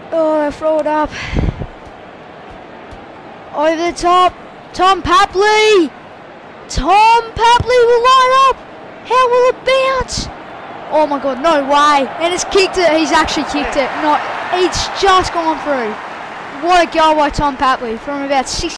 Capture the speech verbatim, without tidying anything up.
Oh, throw it up. Over the top. Tom Papley. Tom Papley will line up. How will it bounce? Oh my God, no way. And it's kicked it. He's actually kicked it. Not. It's just gone through. What a goal by Tom Papley from about six.